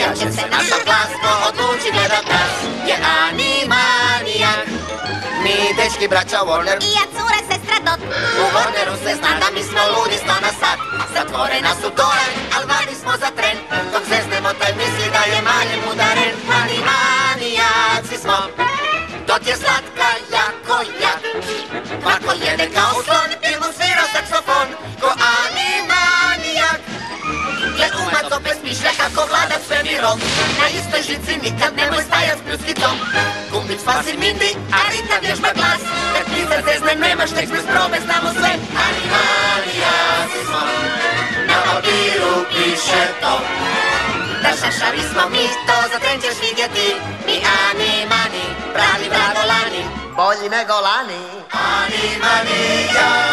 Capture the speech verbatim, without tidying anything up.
Jer će se naša glasno odluči gledat nas. Je Animanijak. Mi dečki braća Warner I ja cura sestra Dot. U Warneru se zna da mi smo ludi sto na sat. Zatvorena su dole, al vani smo za tren. Dok zeznemo taj misli da je manje udaren. Animanijaci smo. Dot je slatka, jako jak. Marko jede kao slon, il mu svira saksofon. Ko Animanijak. Gle umac opet smišlja kako vlada svemirom. Na istoj žici nikad nemoj stajat s pljuskicom. Kumbić Fasil Mindi, a Rita vježba glas. Kad pisar zezne nemaš tekst bez probe, znamo sve. Animanijaci smo, na papiru piše to. Da šašavi smo mi, to za tren ćeš vidjeti. Mi Animani, pravi vladolani. Bolji nego lani. Animanijak.